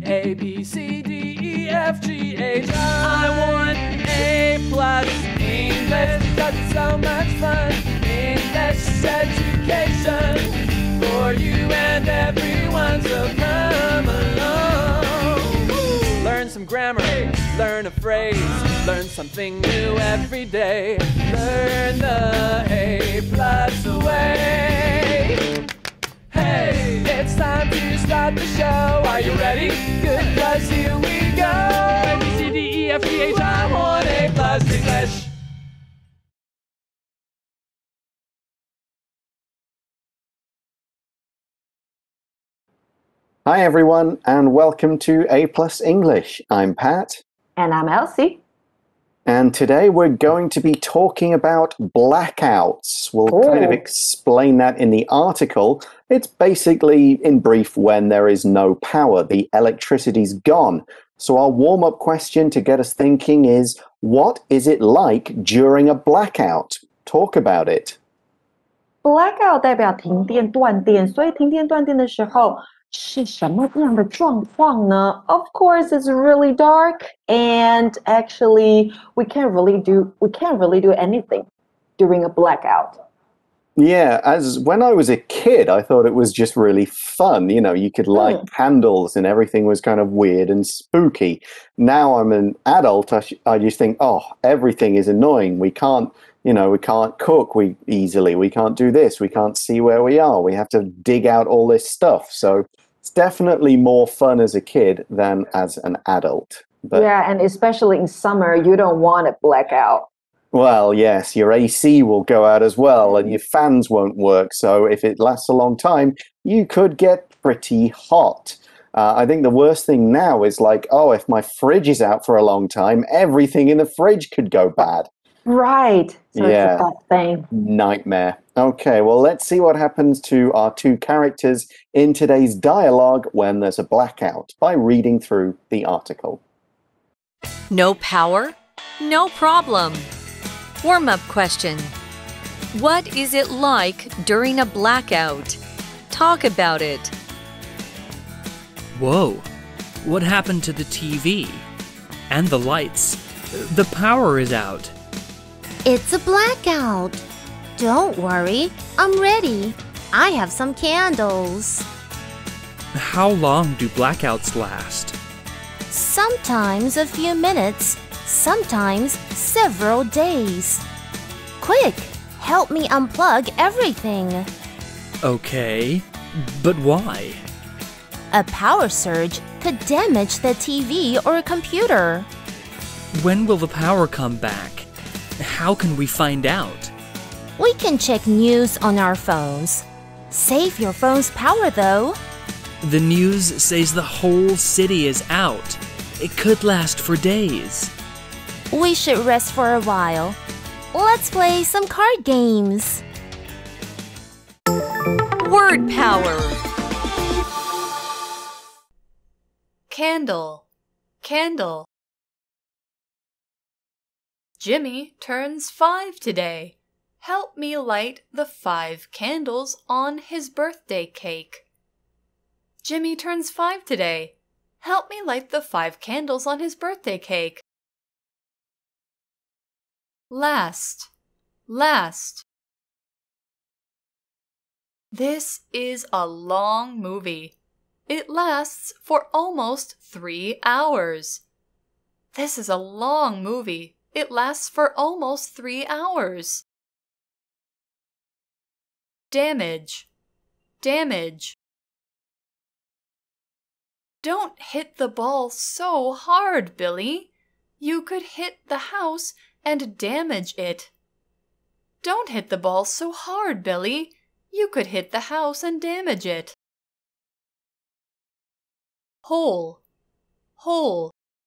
A, B, C, D, E, F, G, H, I want A plus English because it's so much fun. English education for you and everyone, so come along. Learn some grammar, learn a phrase, learn something new every day. Learn the A plus way. Hey, it's time to start the show. Are you ready? Good, 'cause here we go. A, B, C, D, E, F, G, H, I want A plus English. Hi everyone, and welcome to A Plus English. I'm Pat. And I'm Elsie. And today we're going to be talking about blackouts. We'll kind of explain that in the article. It's basically, in brief, when there is no power, the electricity's gone. So our warm-up question to get us thinking is, what is it like during a blackout? Talk about it. Blackout 代表停电断电，所以停电断电的时候是什么样的状况呢？ Of course, it's really dark, and actually, we can't really do anything during a blackout. Yeah, as when I was a kid, I thought it was just really fun. You know, you could light candles and everything was kind of weird and spooky. Now I'm an adult, I just think, oh, everything is annoying. We can't cook easily. We can't do this. We can't see where we are. We have to dig out all this stuff. So it's definitely more fun as a kid than as an adult. But, yeah, and especially in summer, you don't want a blackout. Well, yes, your AC will go out as well and your fans won't work. So if it lasts a long time, you could get pretty hot. I think the worst thing now is like, oh, if my fridge is out for a long time, everything in the fridge could go bad. Right. So yeah. It's a bad thing. Nightmare. Okay, well, let's see what happens to our two characters in today's dialogue when there's a blackout by reading through the article. No power? No problem. Warm-up question. What is it like during a blackout? Talk about it. Whoa, what happened to the TV? And the lights? The power is out. It's a blackout. Don't worry, I'm ready. I have some candles. How long do blackouts last? Sometimes a few minutes, sometimes several days. Quick, help me unplug everything. Okay, but why? A power surge could damage the TV or computer. When will the power come back? How can we find out? We can check news on our phones. Save your phone's power, though. The news says the whole city is out. It could last for days. We should rest for a while. Let's play some card games. Word power. Candle, candle. Jimmy turns 5 today. Help me light the 5 candles on his birthday cake. Jimmy turns 5 today. Help me light the 5 candles on his birthday cake. Last, last. This is a long movie. It lasts for almost 3 hours. This is a long movie. It lasts for almost 3 hours. Damage, damage. Don't hit the ball so hard, Billy. You could hit the house and damage it. Don't hit the ball so hard, Billy. You could hit the house and damage it. Hole, hole.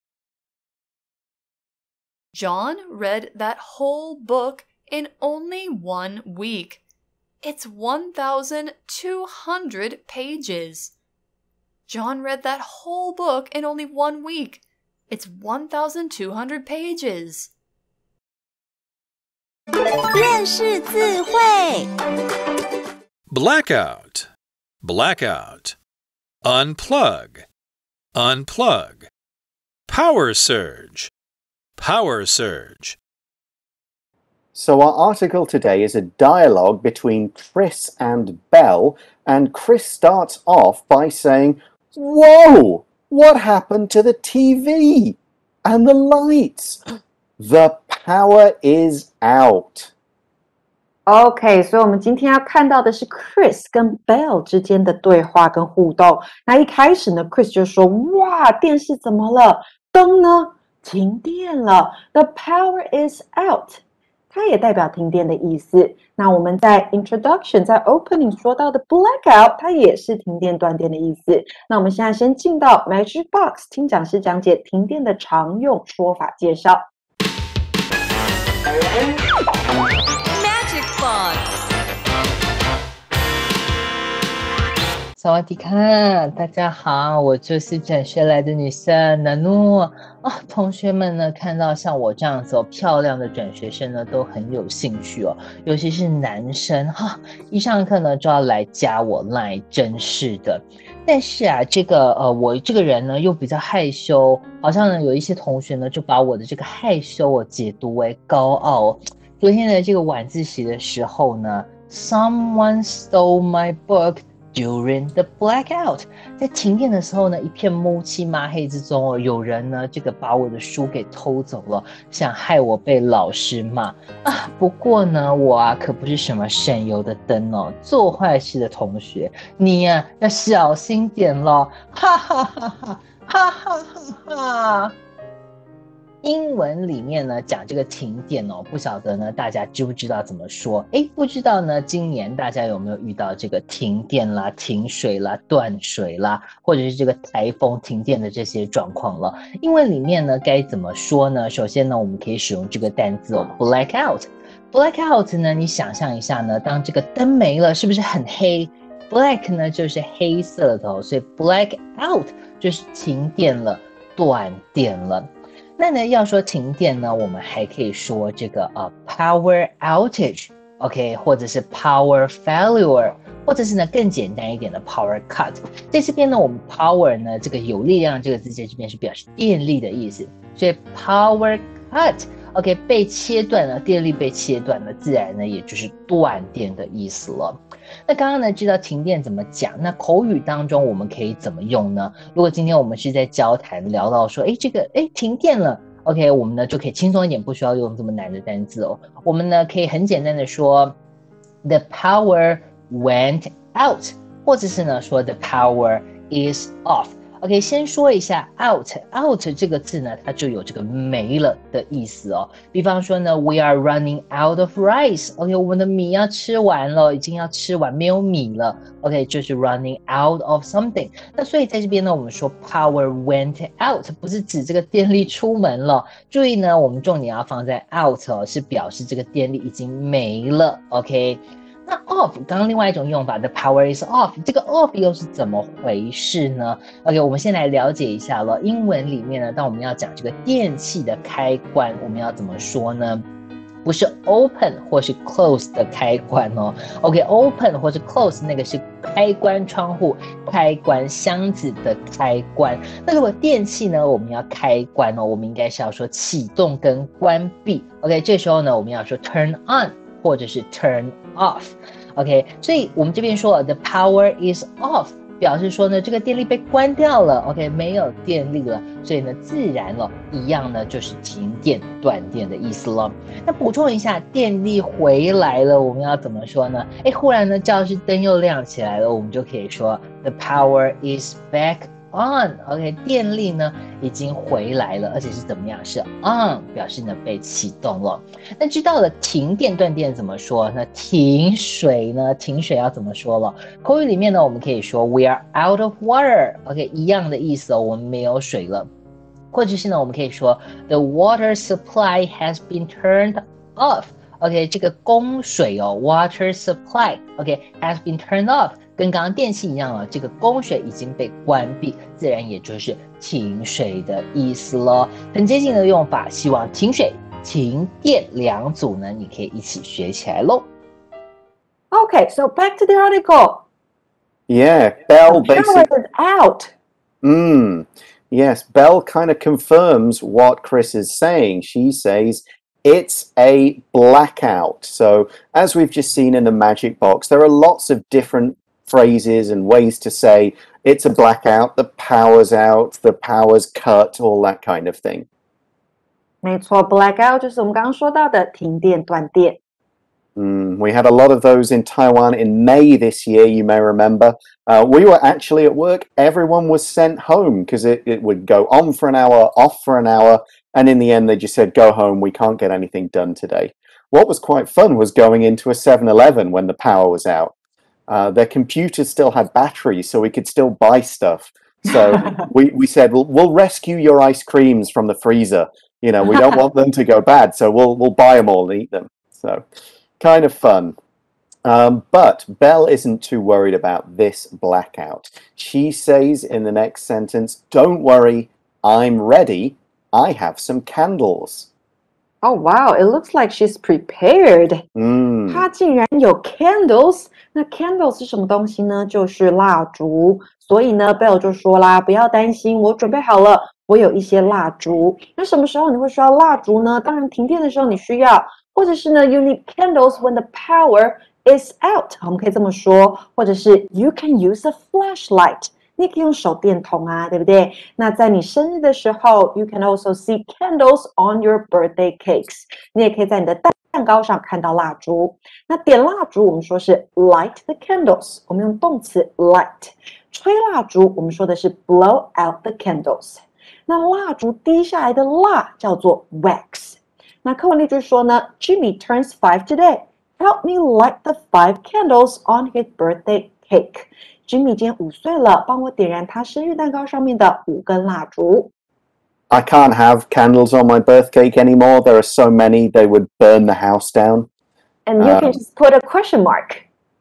John read that whole book in only 1 week. It's 1,200 pages. John read that whole book in only 1 week. It's 1,200 pages. 认识字汇 Blackout, blackout. Unplug, unplug. Power surge. Power surge. So our article today is a dialogue between Chris and Belle, and Chris starts off by saying, "Whoa! What happened to the TV? And the lights? The power is out." OK， 所以我们今天要看到的是 Chris 跟 Belle 之间的对话跟互动。那一开始呢 ，Chris 就说：“哇，电视怎么了？灯呢？停电了。The power is out。”它也代表停电的意思。那我们在 introduction 在 opening 说到的 blackout， 它也是停电断电的意思。那我们现在先进到 Magic Box 听讲师讲解停电的常用说法介绍。 Magic Box。 萨瓦迪卡，大家好，我就是转学来的女生娜诺啊。同学们呢，看到像我这样子漂亮的转学生呢，都很有兴趣哦，尤其是男生哈，一上课呢就要来加我 LINE， 真是的。但是啊，我这个人呢又比较害羞，好像呢有一些同学呢就把我的这个害羞解读为高傲。昨天的这个晚自习的时候呢 ，Someone stole my book。During the blackout， 在停电的时候呢，一片乌漆麻黑之中有人呢把我的书给偷走了，想害我被老师骂啊。不过呢，我可不是什么省油的灯哦，做坏事的同学，你要小心点咯，哈哈哈哈哈哈哈哈。英文里面呢讲这个停电哦，不晓得呢大家知不知道怎么说？不知道呢，今年大家有没有遇到这个停电啦、停水啦、断水啦，或者是这个台风停电的这些状况了？英文里面呢该怎么说呢？首先呢，我们可以使用这个单字哦 ，blackout。blackout 呢，你想象一下呢，当这个灯没了，是不是很黑 ？black 呢就是黑色的所以 blackout 就是停电了、断电了。那呢，要说停电呢，我们还可以说这个power outage，OK， 或者是 power failure， 或者是呢更简单一点的 power cut。在这边呢，我们 power 呢这个有力量这个字在这边是表示电力的意思，所以 power cut，OK， 被切断了，电力被切断了，自然呢也就是断电的意思了。那刚刚呢知道停电怎么讲，那口语当中我们可以怎么用呢？如果今天我们是在交谈聊到说停电了 OK， 我们呢就可以轻松一点，不需要用这么难的单字哦。我们呢可以很简单的说 The power went out， 或者是呢说 The power is off。OK， 先说一下 out 这个字呢，它就有这个没了的意思哦。比方说呢 ，We are running out of rice。OK， 我们的米要吃完了，已经要吃完，没有米了。OK， 就是 running out of something。那所以在这边呢，我们说 power went out， 不是指这个电力出门了。注意呢，我们重点要放在 out 哦，是表示这个电力已经没了。OK。那 off 刚刚另外一种用法 The power is off， 这个 off 又是怎么回事呢？ OK， 我们先来了解一下了。英文里面呢，当我们要讲这个电器的开关，我们要怎么说呢？不是 open 或是 close 的开关哦。OK，open 或是 close 那个是开关窗户、开关箱子的开关。那如果电器呢，我们要开关哦，我们应该是要说启动跟关闭。OK， 这时候呢，我们要说 turn on。或者是 turn off，OK， 所以我们这边说 the power is off， 表示说呢这个电力被关掉了 ，OK， 没有电力了，所以呢自然了，一样呢就是停电、断电的意思了。那补充一下，电力回来了，我们要怎么说呢？忽然呢教室灯又亮起来了，我们就可以说 the power is back。OK， 电力呢已经回来了，而且是怎么样？是 on， 表示呢被启动了。那知道了停电断电怎么说？那停水呢？停水要怎么说了？口语里面呢，我们可以说 we are out of water。OK， 一样的意思哦，我们没有水了。或者是呢，我们可以说 the water supply has been turned off。OK， 这个供水哦 ，water supply，OK， has been turned off。跟刚刚电器一样啊，这个供水已经被关闭，自然也就是停水的意思咯。很接近的用法，希望停水、停电两组呢，你可以一起学起来咯。 Okay, so back to the article. Yeah, Belle the power basically. is out. Yes, Belle kind of confirms what Chris is saying. She says it's a blackout. So, as we've just seen in the magic box, there are lots of different phrases and ways to say it's a blackout, the power's out, the power's cut, all that kind of thing. 没错，blackout 就是我们刚刚说到的停电、断电。 We had a lot of those in Taiwan in May this year, you may remember. We were actually at work. Everyone was sent home because it would go on for an hour, off for an hour. And in the end, they just said, go home. We can't get anything done today. What was quite fun was going into a 7-Eleven when the power was out. Their computers still had batteries, so we could still buy stuff. So we said, we'll rescue your ice creams from the freezer. You know, we don't want them to go bad, so we'll buy them all and eat them. So kind of fun. But Belle isn't too worried about this blackout. She says in the next sentence, don't worry, I'm ready. I have some candles. Oh wow, it looks like she's prepared. 她竟然有 candles。那 candles 是什么东西呢？就是蜡烛。所以呢 ，Belle 就说啦，不要担心，我准备好了，我有一些蜡烛。那什么时候你会需要蜡烛呢？当然停电的时候你需要，或者是呢 ，you need candles when the power is out。我们可以这么说，或者是 you can use a flashlight。你可以用手电筒啊，对不对？那在你生日的时候 ，you can also see candles on your birthday cakes。你也可以在你的蛋糕上看到蜡烛。那点蜡烛，我们说是 light the candles， 我们用动词 light。吹蜡烛，我们说的是 blow out the candles。那蜡烛滴下来的蜡叫做 wax。那课文例句说呢 ，Jimmy turns 5 today. Help me light the 5 candles on his birthday cake.Jimmy 今年5岁了，帮我点燃他生日蛋糕上面的5根蜡烛。 I can't have candles on my birth cake anymore. There are so many, they would burn the house down. And you can just put a question mark.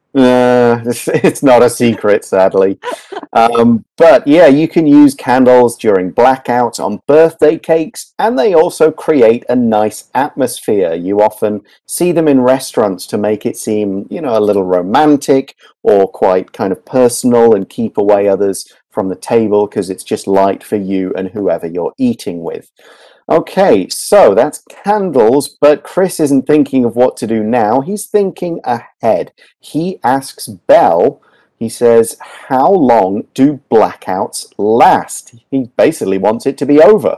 It's not a secret, sadly. But yeah, you can use candles during blackouts on birthday cakes, and they also create a nice atmosphere. You often see them in restaurants to make it seem, you know, a little romantic or quite kind of personal and keep away others from the table because it's just light for you and whoever you're eating with. Okay, so that's candles, but Chris isn't thinking of what to do now. He's thinking ahead. He asks Belle, he says, how long do blackouts last? He basically wants it to be over.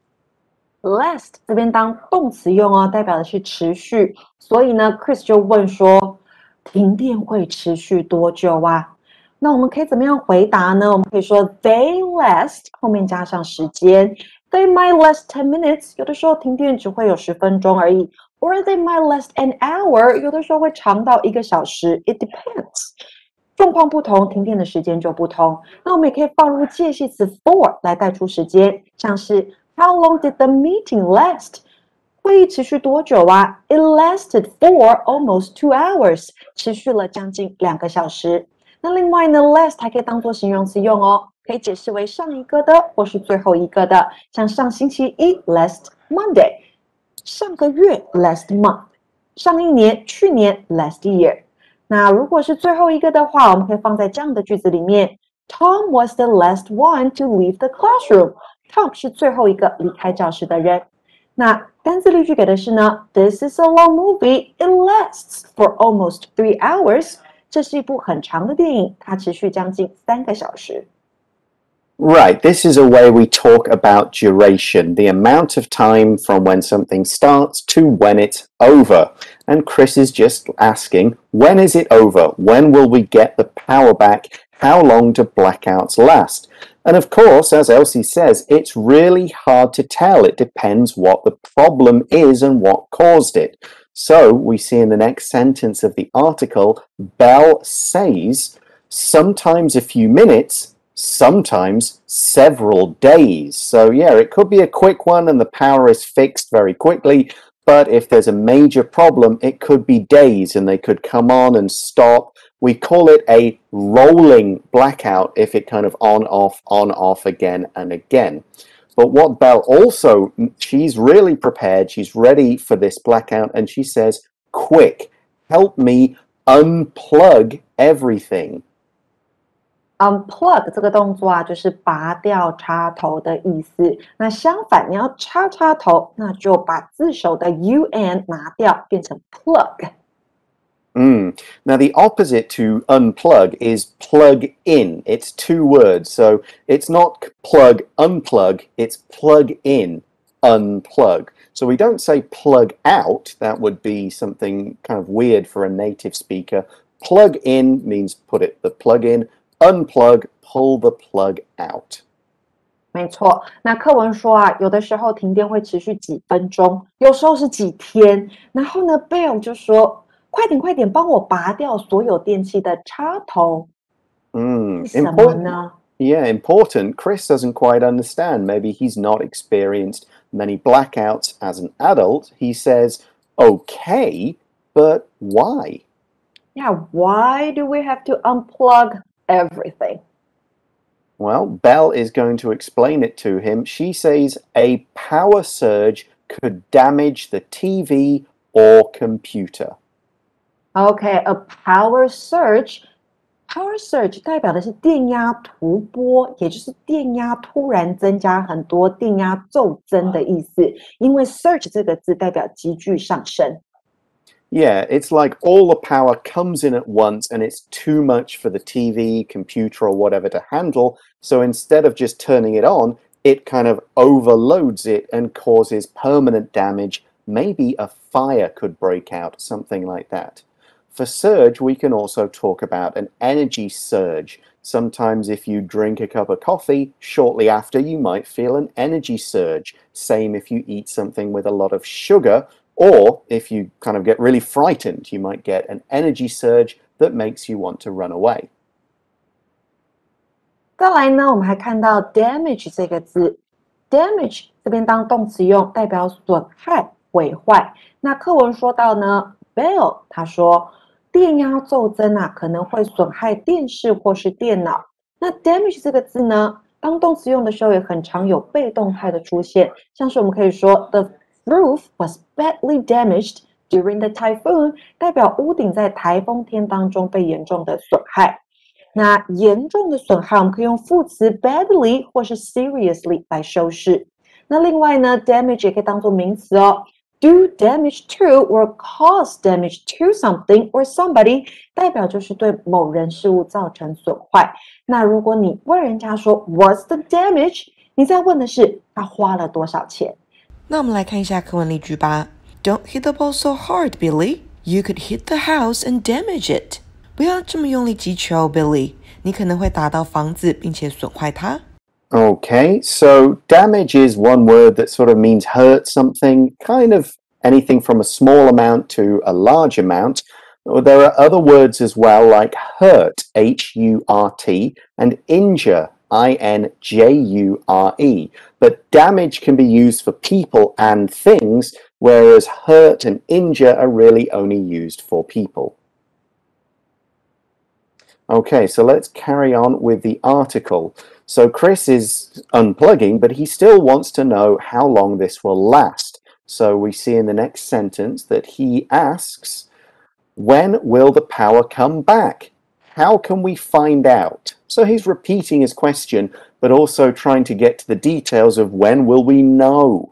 Last 这边当动词用哦，代表的是持续。所以呢 ，Chris 就问说，停电会持续多久啊？那我们可以怎么样回答呢？我们可以说 they last 后面加上时间。They might last 10 minutes， 有的时候停电只会有10分钟而已 ，or they might last an hour， 有的时候会长到1个小时。It depends， 状况不同，停电的时间就不同。那我们也可以放入介系词 for 来带出时间，像是 How long did the meeting last？ 会议持续多久啊 ？It lasted for almost 2 hours， 持续了将近2个小时。那另外呢 ，last 还可以当作形容词用哦。可以解释为上一个的或是最后一个的，像上星期一 last Monday， 上个月 last month， 上一年去年 last year。那如果是最后一个的话，我们可以放在这样的句子里面 Tom was the last one to leave the classroom。 Tom 是最后一个离开教室的人。那单字例句给的是呢 This is a long movie. It lasts for almost 3 hours。 这是一部很长的电影，它持续将近3个小时。 Right, this is a way we talk about duration, the amount of time from when something starts to when it's over. And Chris is just asking, when is it over? When will we get the power back? How long do blackouts last? And of course, as Elsie says, it's really hard to tell. It depends what the problem is and what caused it. So we see in the next sentence of the article, Belle says, sometimes a few minutes, sometimes several days. So yeah, it could be a quick one and the power is fixed very quickly, but if there's a major problem, it could be days and they could come on and stop. We call it a rolling blackout if it kind of on, off again and again. But what Belle also, she's really prepared, she's ready for this blackout, and she says, quick, help me unplug everything. unplug 这个动作啊，就是拔掉插头的意思。那相反，你要插插头，那就把字首的 un 拿掉，变成 plug。 Now, the opposite to unplug is plug in. It's two words, so it's not plug, unplug, it's plug in, unplug. So we don't say plug out. That would be something kind of weird for a native speaker. Plug in means put the plug in. Unplug, pull the plug out. 没错，那课文说啊，有的时候停电会持续几分钟，有时候是几天。然后呢 ，Bill 就说：“快点，快点，帮我拔掉所有电器的插头。”为什么呢？ Yeah, important. Chris doesn't quite understand. Maybe he's not experienced many blackouts as an adult. He says, okay, but why? Yeah, why do we have to unplug everything? Well, Belle is going to explain it to him. She says a power surge could damage the TV or computer. Okay, a power surge。Power surge 代表的是电压突波，也就是电压突然增加很多，电压骤增的意思。因为 surge 这个字代表急剧上升。 Yeah, it's like all the power comes in at once and it's too much for the TV, computer, or whatever to handle. So instead of just turning it on, it kind of overloads it and causes permanent damage. Maybe a fire could break out, something like that. For surge, we can also talk about an energy surge. Sometimes if you drink a cup of coffee, shortly after you might feel an energy surge. Same if you eat something with a lot of sugar, or if you kind of get really frightened, you might get an energy surge that makes you want to run away. 再来呢，我们还看到 damage 这个字 ，damage 这边当动词用，代表损害、毁坏。那课文说到呢 ，Bell 他说电压骤增啊，可能会损害电视或是电脑。那 damage 这个字呢，当动词用的时候也很常有被动态的出现，像是我们可以说 the roof was badly damaged during the typhoon， 代表屋顶在台风天当中被严重的损害。那严重的损害，我们可以用副词 badly 或是 seriously 来修饰。那另外呢 ，damage 也可以当作名词哦。Do damage to or cause damage to something or somebody， 代表就是对某人事物造成损坏。那如果你问人家说 What's the damage？ 你在问的是他花了多少钱。 那我们来看一下课文例句吧。Don't hit the ball so hard, Billy. You could hit the house and damage it. 不要这么用力击球 ，Billy， 你可能会打到房子，并且损坏它。 Okay, so damage is one word that sort of means hurt something, kind of anything from a small amount to a large amount. There are other words as well, like hurt, H-U-R-T, and injure, I-N-J-U-R-E. But damage can be used for people and things, whereas hurt and injure are really only used for people. Okay, so let's carry on with the article. So Chris is unplugging, but he still wants to know how long this will last. So we see in the next sentence that he asks, when will the power come back? How can we find out? So he's repeating his question, but also trying to get to the details of when will we know?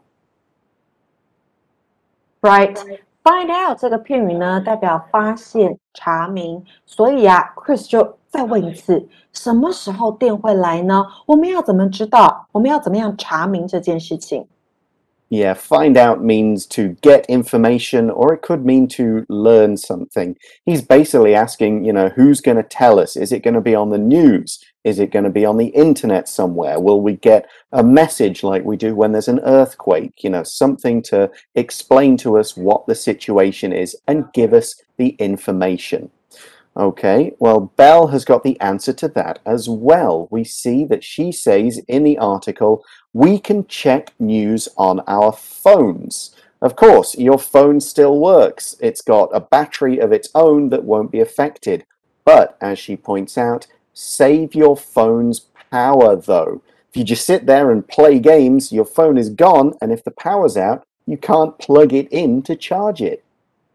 Right. Find out 这个片语呢，代表发现、查明。所以啊 ，Chris 就再问一次，什么时候电会来呢？我们要怎么知道？我们要怎么样查明这件事情？ Yeah, find out means to get information, or it could mean to learn something. He's basically asking, who's going to tell us? Is it going to be on the news? Is it going to be on the internet somewhere? Will we get a message like we do when there's an earthquake? Something to explain to us what the situation is and give us the information. Okay, well, Belle has got the answer to that as well. We see that she says in the article, we can check news on our phones. Of course, your phone still works. It's got a battery of its own that won't be affected. But, as she points out, save your phone's power, though. If you just sit there and play games, your phone is gone, and if the power's out, you can't plug it in to charge it.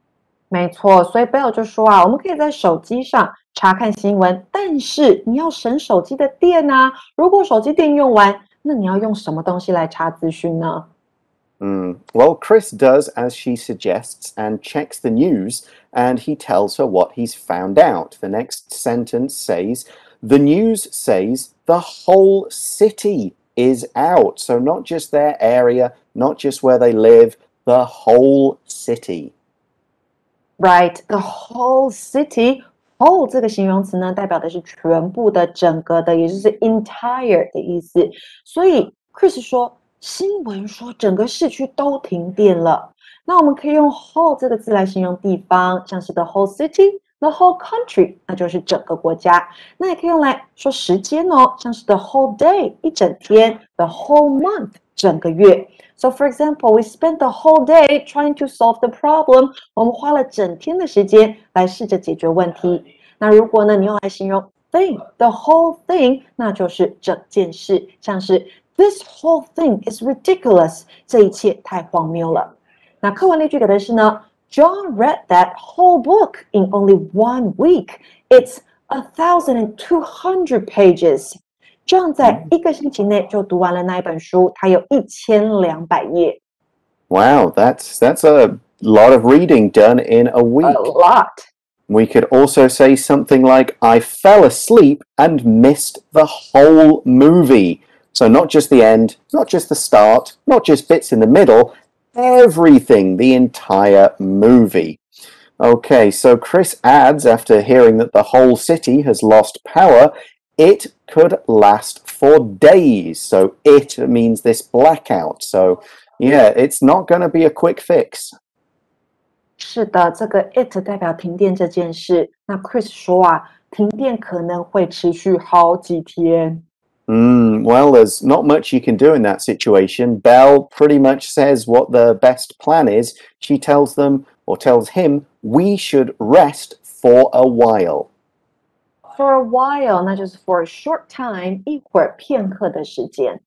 没错，所以 Bell 就说啊，我们可以在手机上查看新闻，但是你要省手机的电啊。如果手机电用完，那你要用什么东西来查资讯呢？ Well, Chris does as she suggests and checks the news, and he tells her what he's found out. The next sentence says, The news says the whole city is out. So, not just their area, not just where they live, the whole city. Right, the whole city. Whole 这个形容词呢，代表的是全部的、整个的，也就是 entire 的意思。所以 Chris 说，新闻说整个市区都停电了。那我们可以用 whole 这个字来形容地方，像是 the whole city、the whole country，那就是整个国家。那也可以用来说时间哦，像是 the whole day 一整天，the whole month 整个月。So for example, we spent the whole day trying to solve the problem. 我们花了整天的时间来试着解决问题。那如果呢，你用来形容 thing, the whole thing， 那就是整件事，像是 This whole thing is ridiculous. 这一切太荒谬了。那课文例句给的是呢 John read that whole book in only 1 week. It's 1,200 pages. John 在1个星期内就读完了那一本书，它有1200页。 Wow, that's a lot of reading done in a week. A lot. We could also say something like, I fell asleep and missed the whole movie. So not just the end, not just the start, not just bits in the middle, everything, the entire movie. Okay, so Chris adds, after hearing that the whole city has lost power, it could last for days. So it means this blackout. So yeah, it's not going to be a quick fix. 是的，这个 it 代表停电这件事。那 Chris 说啊，停电可能会持续好几天。 Well, there's not much you can do in that situation. Belle pretty much says what the best plan is. She tells them, or tells him, we should rest for a while. For a while， 那就是 for a short time， 一会儿片刻的时间。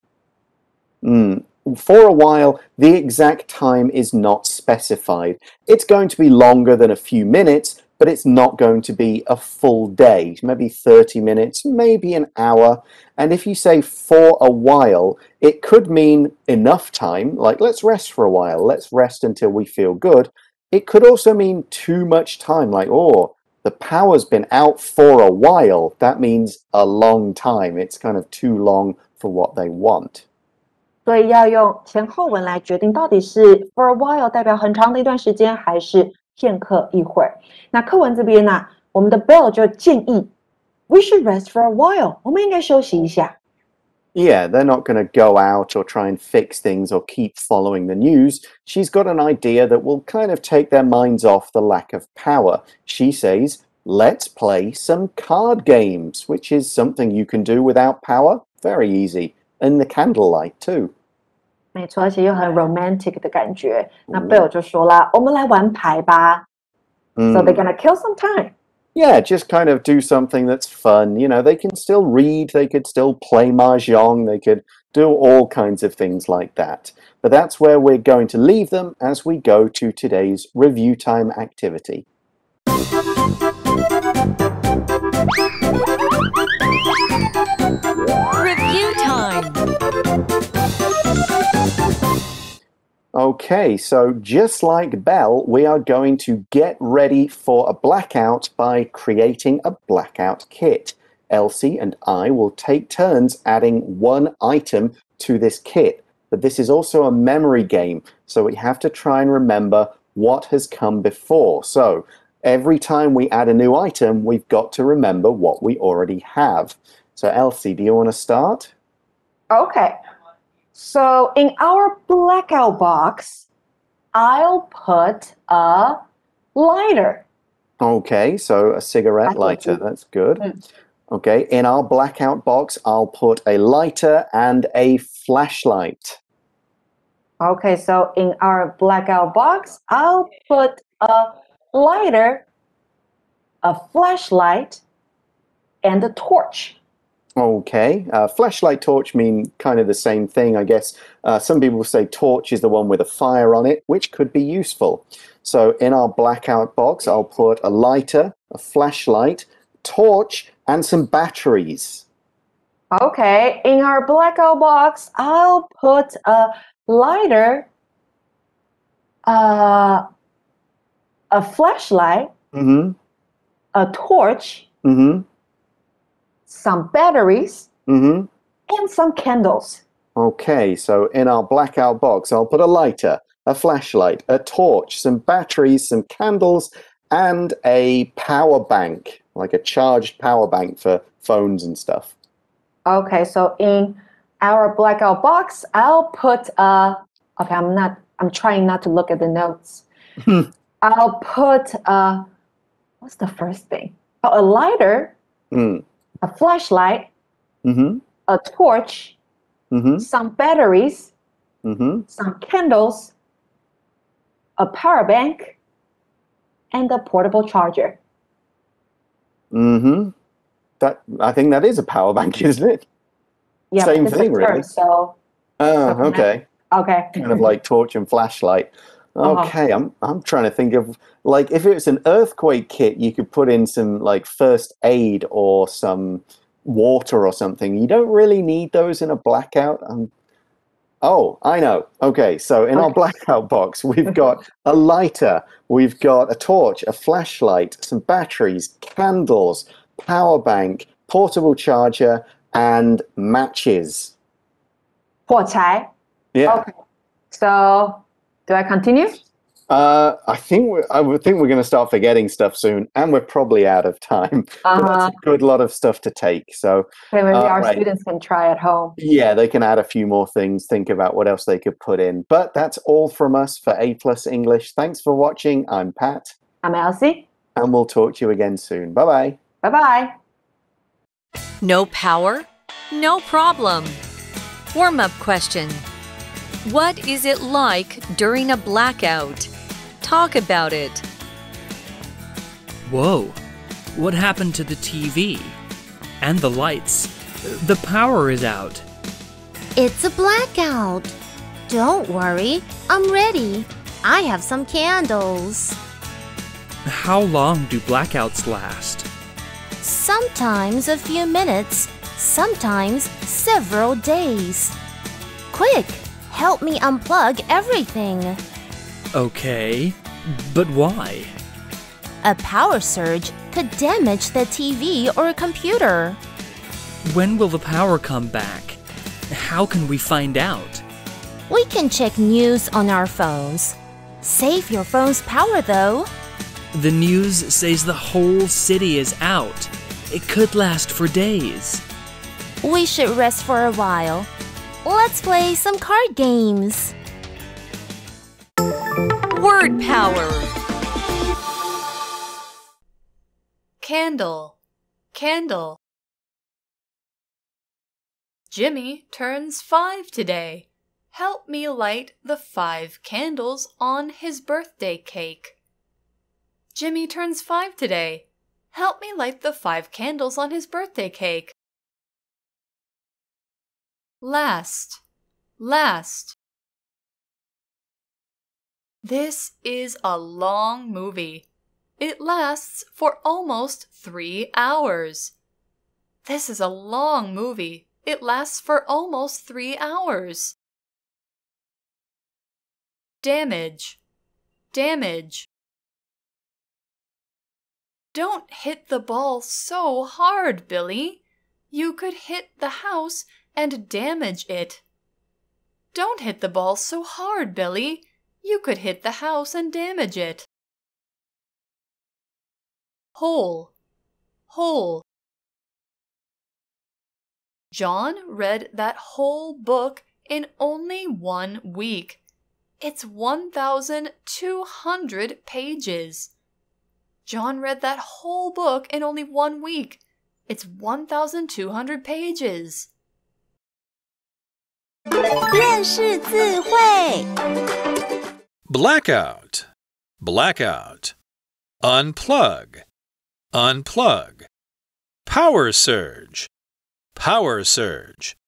For a while, the exact time is not specified. It's going to be longer than a few minutes, but it's not going to be a full day. Maybe 30 minutes, maybe an hour. And if you say for a while, it could mean enough time, like let's rest for a while, let's rest until we feel good. It could also mean too much time, like, oh, the power's been out for a while. That means a long time. It's kind of too long for what they want. 所以要用前后文来决定到底是 for a while 代表很长的一段时间，还是片刻一会儿。那课文这边呢，我们的 Bell 就建议 we should rest for a while， 我们应该休息一下。 Yeah, they're not going to go out or try and fix things or keep following the news. She's got an idea that will kind of take their minds off the lack of power. She says, let's play some card games, which is something you can do without power. Very easy. And the candlelight too. 没错，而且又很 romantic 的感觉。那 Bell 就说啦，我们来玩牌吧。So they're gonna kill some time. Yeah, just kind of do something that's fun. You know, they can still read, they could still play mahjong, they could do all kinds of things like that. But that's where we're going to leave them as we go to today's review time activity. Review time. Okay, so just like Belle, we are going to get ready for a blackout by creating a blackout kit. Elsie and I will take turns adding one item to this kit. But this is also a memory game, so we have to try and remember what has come before. So every time we add a new item, we've got to remember what we already have. So Elsie, do you want to start? Okay. So in our blackout box, I'll put a lighter. Okay, so a cigarette lighter, that's good. Okay, in our blackout box, I'll put a lighter and a flashlight. Okay, so in our blackout box, I'll put a lighter, a flashlight, and a torch. Okay. Flashlight, torch mean kind of the same thing, I guess. Some people say torch is the one with a fire on it, which could be useful. So in our blackout box, I'll put a lighter, a flashlight, torch, and some batteries. Okay, in our blackout box, I'll put a lighter, a flashlight, a torch, some batteries, and some candles. Okay, so in our blackout box, I'll put a lighter, a flashlight, a torch, some batteries, some candles, and a power bank, like a charged power bank for phones and stuff. Okay, so in our blackout box, I'll put okay, I'm trying not to look at the notes. I'll put what's the first thing? Oh, a lighter, a flashlight, a torch, some batteries, some candles, a power bank, and a portable charger. I think that is a power bank, isn't it? Yeah, Same but thing, really. So. Oh, okay. Okay. Kind of like torch and flashlight. Okay, I'm trying to think of, like, if it's an earthquake kit, you could put in some like first aid or some water or something. You don't really need those in a blackout. Oh, I know. Okay, so in our blackout box, we've got a lighter, we've got a torch, a flashlight, some batteries, candles, power bank, portable charger, and matches. 火柴. Yeah. Okay. So, do I continue? I would think we're going to start forgetting stuff soon, and we're probably out of time. But that's a good lot of stuff to take. So okay, maybe our students can try at home. Yeah, they can add a few more things, think about what else they could put in. But that's all from us for A+ English. Thanks for watching. I'm Pat. I'm Elsie. And we'll talk to you again soon. Bye-bye. Bye-bye. No power? No problem. Warm-up question. What is it like during a blackout? Talk about it. Whoa, what happened to the TV? And the lights? The power is out. It's a blackout. Don't worry, I'm ready. I have some candles. How long do blackouts last? Sometimes a few minutes, sometimes several days. Quick, help me unplug everything. Okay, but why? A power surge could damage the TV or computer. When will the power come back? How can we find out? We can check news on our phones. Save your phone's power though. The news says the whole city is out. It could last for days. We should rest for a while. Let's play some card games. Word power. Candle, candle. Jimmy turns 5 today. Help me light the 5 candles on his birthday cake. Jimmy turns 5 today. Help me light the 5 candles on his birthday cake. Last, last. This is a long movie. It lasts for almost 3 hours. This is a long movie. It lasts for almost 3 hours. Damage, damage. Don't hit the ball so hard, Billy. You could hit the house and damage it. Don't hit the ball so hard, Billy. You could hit the house and damage it. Hole, hole. John read that whole book in only 1 week. It's 1,200 pages. John read that whole book in only 1 week. It's 1,200 pages. 认识字汇 Blackout, blackout. Unplug, unplug. Power surge, Power surge.